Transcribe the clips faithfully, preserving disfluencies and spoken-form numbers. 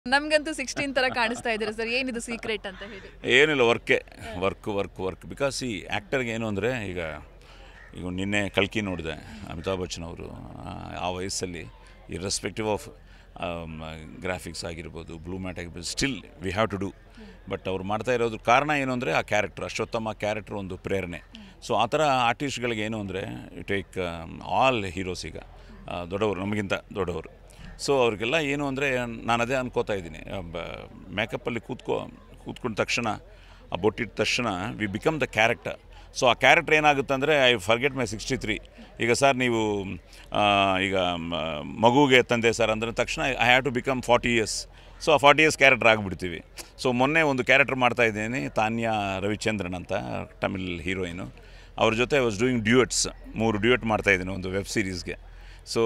ನಮಗಂತೂ ಸಿಕ್ಸ್ಟೀನ್ ತರ ಕಾಣಿಸ್ತಾ ಇದ್ದಾರೆ ಸರ್, ಏನಿದು ಸೀಕ್ರೆಟ್ ಅಂತ ಹೇಳಿ? ಏನಿಲ್ಲ, ವರ್ಕೆ ವರ್ಕ್ ವರ್ಕ್ ವರ್ಕ್ ಬಿಕಾಸ್ ಈ ಆ್ಯಕ್ಟರ್ಗೆ ಏನು ಅಂದರೆ, ಈಗ ಈಗ ನಿನ್ನೆ ಕಲ್ಕಿ ನೋಡಿದೆ, ಅಮಿತಾಬ್ ಬಚ್ಚನ್ ಅವರು ಆ ವಯಸ್ಸಲ್ಲಿ ಇರ್ರೆಸ್ಪೆಕ್ಟಿವ್ ಆಫ್ ಗ್ರಾಫಿಕ್ಸ್ ಆಗಿರ್ಬೋದು, ಬ್ಲೂ ಮ್ಯಾಟ್ ಆಗಿರ್ಬೋದು, still we have to do. But ಅವ್ರು ಮಾಡ್ತಾ ಇರೋದ್ರ ಕಾರಣ ಏನು ಅಂದರೆ ಆ ಕ್ಯಾರೆಕ್ಟರ್, ಅಶ್ವತ್ಥಮ್ಮ ಕ್ಯಾರೆಕ್ಟರ್ ಒಂದು ಪ್ರೇರಣೆ. ಸೊ ಆ ಥರ ಆರ್ಟಿಸ್ಟ್ಗಳಿಗೆ ಏನು ಅಂದರೆ, ಯು ಟೇಕ್ ಆಲ್ ಹೀರೋಸ್, ಈಗ ದೊಡ್ಡವರು, ನಮಗಿಂತ ದೊಡ್ಡವರು. ಸೊ ಅವ್ರಿಗೆಲ್ಲ ಏನು ಅಂದರೆ, ನಾನು ಅದೇ ಅನ್ಕೋತಾ ಇದ್ದೀನಿ, ಮೇಕಪ್ಪಲ್ಲಿ ಕೂತ್ಕೊ ಕೂತ್ಕೊಂಡ ತಕ್ಷಣ, ಆ ಬೊಟ್ಟಿಟ್ಟ ತಕ್ಷಣ we become the character. So ಆ ಕ್ಯಾರೆಕ್ಟರ್ ಏನಾಗುತ್ತೆ ಅಂದರೆ, I forget my sixty three. ಈಗ ಸರ್ ನೀವು ಈಗ ಮಗುಗೆ ತಂದೆ ಸರ್ ಅಂದರೆ ತಕ್ಷಣ I have to become forty years. So ಆ ಫಾರ್ಟಿ ಇಯರ್ಸ್ ಕ್ಯಾರೆಕ್ಟರ್ ಆಗಿಬಿಡ್ತೀವಿ. ಸೊ ಮೊನ್ನೆ ಒಂದು ಕ್ಯಾರೆಕ್ಟರ್ ಮಾಡ್ತಾಯಿದ್ದೀನಿ, ತಾನ್ಯಾ ರವಿಚಂದ್ರನ್ ಅಂತ, ತಮಿಳ್ ಹೀರೋಯಿನು. ಅವ್ರ ಜೊತೆ ಐ ವಾಸ್ ಡೂಯಿಂಗ್ ಡ್ಯೂಯೆಟ್ಸ್, ಮೂರು ಡ್ಯೂಯೆಟ್ ಮಾಡ್ತಾಯಿದ್ದೀನಿ ಒಂದು ವೆಬ್ ಸೀರೀಸ್ಗೆ. So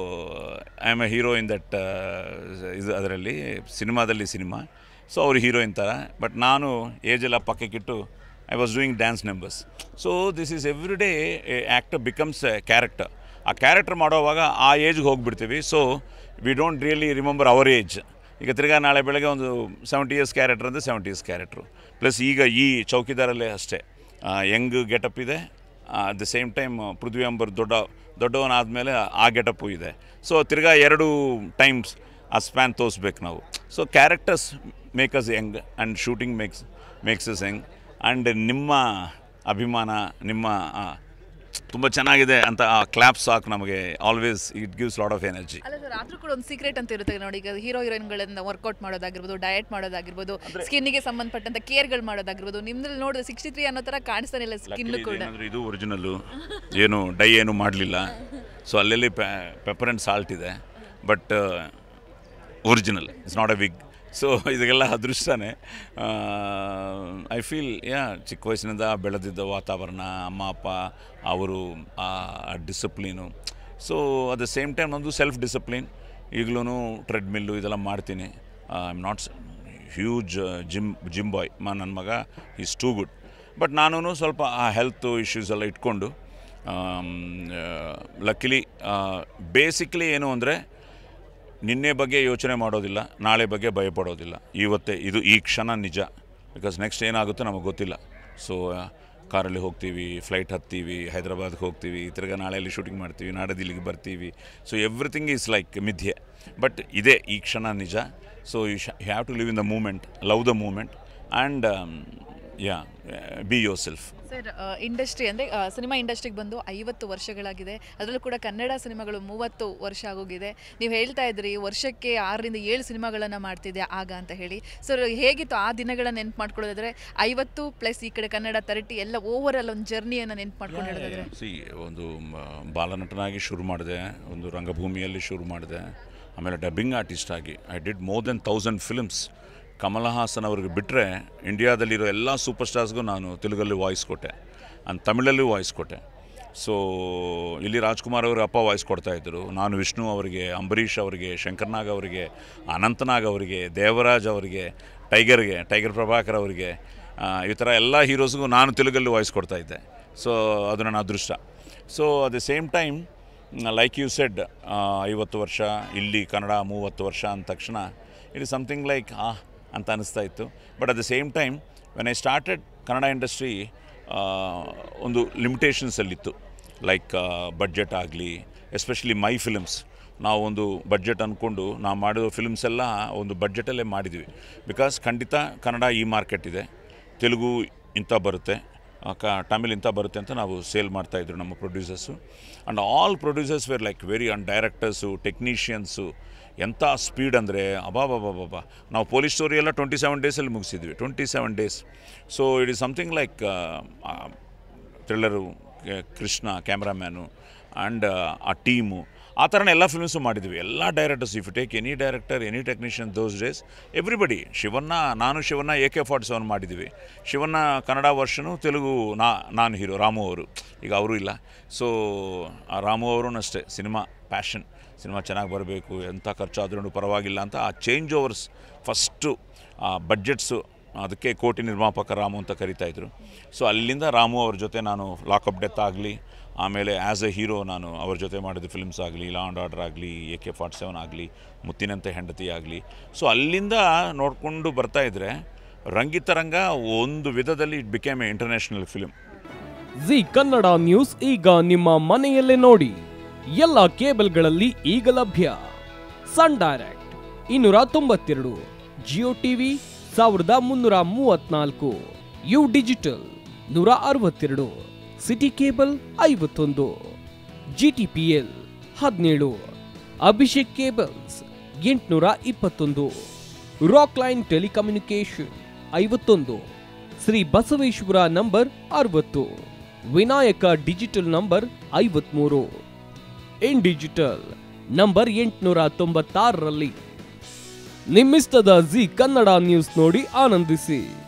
I am a hero in that, ಇದು ಅದರಲ್ಲಿ ಸಿನಿಮಾದಲ್ಲಿ ಸಿನಿಮಾ. ಸೊ ಅವರು ಹೀರೋಯಿನ್ ಥರ, ಬಟ್ ನಾನು ಏಜೆಲ್ಲ ಪಕ್ಕಕ್ಕಿಟ್ಟು I was doing dance numbers. So this is every day a actor becomes a character. ಆ ಕ್ಯಾರೆಕ್ಟರ್ ಮಾಡೋವಾಗ ಆ ಏಜ್ಗೆ ಹೋಗಿಬಿಡ್ತೀವಿ. So we don't really remember our age. ಈಗ ತಿರ್ಗಾ ನಾಳೆ ಬೆಳಗ್ಗೆ ಒಂದು ಸೆವೆಂಟಿ ಇಯರ್ಸ್ ಕ್ಯಾರೆಕ್ಟರ್ ಅಂದರೆ ಸೆವೆಂಟಿ ಇಯರ್ಸ್ ಕ್ಯಾರೆಕ್ಟ್ರು. ಪ್ಲಸ್ ಈಗ ಈ ಚೌಕಿದಾರಲ್ಲೇ ಅಷ್ಟೇ ಯಂಗ್ ಗೆಟಪ್ ಇದೆ, at the same time Prithvi Ambar ದೊಡ್ಡ ದೊಡ್ಡವನಾದಮೇಲೆ ಆ ಗೆಟಪ್ಪು ಇದೆ. ಸೊ ತಿರ್ಗಾ ಎರಡು ಟೈಮ್ಸ್ ಆ ಸ್ಪ್ಯಾನ್ ತೋರಿಸ್ಬೇಕು ನಾವು. So characters make us young and shooting makes makes us young. And ನಿಮ್ಮ ಅಭಿಮಾನ, ನಿಮ್ಮ ತುಂಬ ಚೆನ್ನಾಗಿದೆ ಅಂತ ಆ ಕ್ಲಾಪ್ ಸಾಕು ನಮಗೆ. Always it gives lot of energy. ಅಲ್ಲ ಸರ್, ಆದರೂ ಕೂಡ ಒಂದು ಸೀಕ್ರೆಟ್ ಅಂತ ಇರುತ್ತೆ ನೋಡಿ. ಈಗ ಹೀರೋ ಹೀರೋಯಿನ್ಗಳಿಂದ ವರ್ಕೌಟ್ ಮಾಡೋದಾಗಿರ್ಬೋದು, ಡಯಟ್ ಮಾಡೋದಾಗಿರ್ಬೋದು, ಸ್ಕಿನ್ನಿಗೆ ಸಂಬಂಧಪಟ್ಟಂತ ಕೇರ್ಗಳು ಮಾಡೋದಾಗಿರ್ಬೋದು, ನಿಮ್ದಲ್ಲಿ ನೋಡಿದ್ರೆ ಸಿಕ್ಸ್ಟಿ ತ್ರೀ ಅನ್ನೋ ಥರ ಕಾಣಿಸ್ತಾನೆ ಇಲ್ಲ ಸ್ಕಿನ್ ಕೂಡ. ಇದು ಒರಿಜಿನಲ್ಲು, ಏನು ಡೈ ಏನು ಮಾಡಲಿಲ್ಲ. ಸೊ ಅಲ್ಲೆಲ್ಲಿ ಪೆಪ್ಪರ್ ಆ್ಯಂಡ್ ಸಾಲ್ಟ್ ಇದೆ, but original, it's not a wig. So ಇದಕ್ಕೆಲ್ಲ ಅದೃಷ್ಟನೇ. ಐ ಫೀಲ್ ಯಾ ಚಿಕ್ಕ ವಯಸ್ಸಿನಿಂದ ಬೆಳೆದಿದ್ದ ವಾತಾವರಣ, ಅಮ್ಮ ಅಪ್ಪ ಅವರು, ಆ discipline. So at the same time ನಮ್ಮದು ಸೆಲ್ಫ್ ಡಿಸಿಪ್ಲಿನ್. ಈಗಲೂ ಟ್ರೆಡ್ಮಿಲ್ಲು ಇದೆಲ್ಲ ಮಾಡ್ತೀನಿ. I am not huge gym gym boy. ಮಾ ನನ್ನ ಮಗ ಈಸ್ ಟೂ ಗುಡ್. ಬಟ್ ನಾನು ಸ್ವಲ್ಪ ಆ ಹೆಲ್ತ್ ಇಶ್ಯೂಸ್ ಎಲ್ಲ ಇಟ್ಕೊಂಡು, ಲಕ್ಕಿಲಿ ಬೇಸಿಕ್ಲಿ ಏನು ಅಂದರೆ, ನಿನ್ನೆ ಬಗ್ಗೆ ಯೋಚನೆ ಮಾಡೋದಿಲ್ಲ, ನಾಳೆ ಬಗ್ಗೆ ಭಯಪಡೋದಿಲ್ಲ. ಇವತ್ತೇ ಇದು ಈ ಕ್ಷಣ ನಿಜ. ಬಿಕಾಸ್ ನೆಕ್ಸ್ಟ್ ಏನಾಗುತ್ತೋ ನಮಗೆ ಗೊತ್ತಿಲ್ಲ. ಸೊ ಕಾರಲ್ಲಿ ಹೋಗ್ತೀವಿ, ಫ್ಲೈಟ್ ಹತ್ತೀವಿ, ಹೈದ್ರಾಬಾದ್ಗೆ ಹೋಗ್ತೀವಿ, ತಿರ್ಗಾ ನಾಳೆಯಲ್ಲಿ ಶೂಟಿಂಗ್ ಮಾಡ್ತೀವಿ, ನಾಡದು ಇಲ್ಲಿಗೆ ಬರ್ತೀವಿ. ಸೊ ಎವ್ರಿಥಿಂಗ್ ಈಸ್ ಲೈಕ್ ಮಿಥ್ಯೆ. ಬಟ್ ಇದೇ ಈ ಕ್ಷಣ ನಿಜ. So you should have to live in the moment, love the moment, and ya be yourself. Sir, industry ಅಂದರೆ ಸಿನಿಮಾ ಇಂಡಸ್ಟ್ರಿಗೆ ಬಂದು ಐವತ್ತು ವರ್ಷಗಳಾಗಿದೆ. ಅದರಲ್ಲೂ ಕೂಡ ಕನ್ನಡ ಸಿನಿಮಾಗಳು ಮೂವತ್ತು ವರ್ಷ ಆಗೋಗಿದೆ. ನೀವು ಹೇಳ್ತಾ ಇದ್ರಿ ವರ್ಷಕ್ಕೆ ಆರರಿಂದ ಏಳು ಸಿನಿಮಾಗಳನ್ನು ಮಾಡ್ತಿದ್ದೆ ಆಗ ಅಂತ ಹೇಳಿ. ಸರ್, ಹೇಗಿತ್ತು ಆ ದಿನಗಳನ್ನು ನೆನ್ಪು ಮಾಡ್ಕೊಳ್ಳೋದಾದ್ರೆ, ಐವತ್ತು ಪ್ಲಸ್ ಈ ಕಡೆ ಕನ್ನಡ ತರ್ಟಿ ಎಲ್ಲ ಓವರ್ ಆಲ್ ಒಂದು ಜರ್ನಿಯನ್ನು ನೆನ್ಪು ಮಾಡ್ಕೊಂಡು ಹೇಳಿದ್ರೆ? ಸಿ, ಒಂದು ಬಾಲನಟನಾಗಿ ಶುರು ಮಾಡಿದೆ, ಒಂದು ರಂಗಭೂಮಿಯಲ್ಲಿ ಶುರು ಮಾಡಿದೆ, ಆಮೇಲೆ ಡಬ್ಬಿಂಗ್ ಆರ್ಟಿಸ್ಟ್ ಆಗಿ I did more than thousand films. Kamal Haasan ಅವ್ರಿಗೆ ಬಿಟ್ಟರೆ ಇಂಡಿಯಾದಲ್ಲಿರೋ ಎಲ್ಲ ಸೂಪರ್ ಸ್ಟಾರ್ಸ್ಗೂ ನಾನು ತೆಲುಗಲ್ಲಿ ವಾಯ್ಸ್ ಕೊಟ್ಟೆ, ಆ್ಯಂಡ್ ತಮಿಳಲ್ಲೂ ವಾಯ್ಸ್ ಕೊಟ್ಟೆ. ಸೊ ಇಲ್ಲಿ ರಾಜ್ಕುಮಾರ್ ಅವರು ಅಪ್ಪ ವಾಯ್ಸ್ ಕೊಡ್ತಾಯಿದ್ರು, ನಾನು ವಿಷ್ಣು ಅವರಿಗೆ, ಅಂಬರೀಷ್ ಅವರಿಗೆ, ಶಂಕರ್ನಾಗ್ ಅವರಿಗೆ, ಅನಂತನಾಗ್ ಅವರಿಗೆ, ದೇವರಾಜ್ ಅವರಿಗೆ, ಟೈಗರ್ಗೆ ಟೈಗರ್ ಪ್ರಭಾಕರ್ ಅವರಿಗೆ, ಈ ಥರ ಎಲ್ಲ ಹೀರೋಸ್ಗೂ ನಾನು ತೆಲುಗಲ್ಲಿ ವಾಯ್ಸ್ ಕೊಡ್ತಾಯಿದ್ದೆ. ಸೊ ಅದು ನನ್ನ ಅದೃಷ್ಟ. So at the same time, like you said, ಐವತ್ತು ವರ್ಷ ಇಲ್ಲಿ ಕನ್ನಡ, ಮೂವತ್ತು ವರ್ಷ ಅಂದ ತಕ್ಷಣ ಇಟ್ ಇಸ್ ಸಮಥಿಂಗ್ ಲೈಕ್ ಆ ಅಂತ ಅನ್ನಿಸ್ತಾ ಇತ್ತು. But at the same time when I started Kannada industry, ಒಂದು ಲಿಮಿಟೇಷನ್ಸಲ್ಲಿತ್ತು. ಲೈಕ್ ಬಡ್ಜೆಟ್ ಆಗಲಿ, ಎಸ್ಪೆಷಲಿ ಮೈ ಫಿಲ್ಮ್ಸ್. ನಾವು ಒಂದು ಬಡ್ಜೆಟ್ ಅಂದ್ಕೊಂಡು ನಾವು ಮಾಡಿರೋ ಫಿಲ್ಮ್ಸ್ ಎಲ್ಲ ಒಂದು ಬಡ್ಜೆಟಲ್ಲೇ ಮಾಡಿದ್ವಿ. ಬಿಕಾಸ್ ಖಂಡಿತ ಕನ್ನಡ ಈ ಮಾರ್ಕೆಟ್ ಇದೆ, ತೆಲುಗು ಇಂಥ ಬರುತ್ತೆ, ಕ ತಮಿಳ್ ಇಂಥ ಬರುತ್ತೆ ಅಂತ ನಾವು ಸೇಲ್ ಮಾಡ್ತಾಯಿದ್ರು ನಮ್ಮ producers. And all producers were like very and directors, technicians ಎಂಥ ಸ್ಪೀಡ್ ಅಂದರೆ ಅಬಾಬಾಬಾಬಾ. ನಾವು ಪೊಲೀಸ್ ಸ್ಟೋರಿ ಎಲ್ಲ ಟ್ವೆಂಟಿ ಸೆವೆನ್ ಡೇಸಲ್ಲಿ ಮುಗಿಸಿದ್ವಿ, twenty seven days. So it is something like thriller, Krishna cameraman, and ಆ ಟೀಮು, ಆ ಥರನೇ ಎಲ್ಲ ಫಿಲ್ಮ್ಸು ಮಾಡಿದ್ವಿ. ಎಲ್ಲ directors, if you take any director, any technician those days, everybody. Shivanna, ನಾನು Shivanna A K forty seven ಮಾಡಿದ್ವಿ. ಶಿವಣ್ಣ ಕನ್ನಡ ವರ್ಷನು, ತೆಲುಗು ನಾ ನಾನು ಹೀರೋ, ರಾಮು ಅವರು. ಈಗ ಅವರು ಇಲ್ಲ. ಸೊ ಆ ರಾಮು ಅವರು ಅಷ್ಟೇ, ಸಿನಿಮಾ ಪ್ಯಾಷನ್, ಸಿನಿಮಾ ಚೆನ್ನಾಗಿ ಬರಬೇಕು, ಎಂಥ ಖರ್ಚಾದ್ರೂ ಪರವಾಗಿಲ್ಲ ಅಂತ ಆ ಚೇಂಜ್ ಓವರ್ಸ್ ಫಸ್ಟು, ಆ ಬಡ್ಜೆಟ್ಸು, ಅದಕ್ಕೆ ಕೋಟಿ ನಿರ್ಮಾಪಕ ರಾಮು ಅಂತ ಕರಿತಾಯಿದ್ರು. ಸೊ ಅಲ್ಲಿಂದ ರಾಮು ಅವ್ರ ಜೊತೆ ನಾನು ಲಾಕಪ್ ಡೆತ್ ಆಗಲಿ, ಆಮೇಲೆ ಆ್ಯಸ್ ಎ ಹೀರೋ ನಾನು ಅವ್ರ ಜೊತೆ ಮಾಡಿದ ಫಿಲ್ಮ್ಸ್ ಆಗಲಿ, ಲಾ ಆ್ಯಂಡ್ ಆರ್ಡರ್ ಆಗಲಿ, ಎ ಕೆ ಫಾರ್ಟಿ ಸೆವೆನ್ ಆಗಲಿ, ಮುತ್ತಿನಂತೆ ಹೆಂಡತಿ ಆಗಲಿ. ಸೊ ಅಲ್ಲಿಂದ ನೋಡಿಕೊಂಡು ಬರ್ತಾಯಿದ್ರೆ ರಂಗಿತರಂಗ ಒಂದು ವಿಧದಲ್ಲಿ it became a international film. Zee Kannada news ಈಗ ನಿಮ್ಮ ಮನೆಯಲ್ಲೇ ನೋಡಿ. ಎಲ್ಲ ಕೇಬಲ್ಗಳಲ್ಲಿ ಈಗ ಲಭ್ಯ. ಸನ್ ಡೈರೆಕ್ಟ್ ಇನ್ನೂರ ತೊಂಬತ್ತೆರಡು, ಜಿಯೋ ಟಿವಿ ಸಾವಿರದ ಮುನ್ನೂರ ಮೂವತ್ನಾಲ್ಕು, ಯು ಡಿಜಿಟಲ್ ನೂರ ಅರವತ್ತೆರಡು, ಸಿಟಿ ಕೇಬಲ್ ಐವತ್ತೊಂದು, ಜಿ ಟಿ ಪಿ ಎಲ್ ಹದಿನೇಳು, ಅಭಿಷೇಕ್ ಕೇಬಲ್ಸ್ ಎಂಟುನೂರ ಇಪ್ಪತ್ತೊಂದು, ರಾಕ್ ಲೈನ್ ಟೆಲಿಕಮ್ಯುನಿಕೇಶನ್ ಐವತ್ತೊಂದು, ಶ್ರೀ ಬಸವೇಶ್ವರ ನಂಬರ್ ಅರವತ್ತು, ವಿನಾಯಕ ಡಿಜಿಟಲ್ ನಂಬರ್ ಐವತ್ಮೂರು, ಇನ್ ಡಿಜಿಟಲ್ ನಂಬರ್ ಎಂಟುನೂರ ತೊಂಬತ್ತಾರರಲ್ಲಿ. ನಿಮ್ಮಿಸ್ತದ ಜಿ ಕನ್ನಡ ನ್ಯೂಸ್ ನೋಡಿ ಆನಂದಿಸಿ.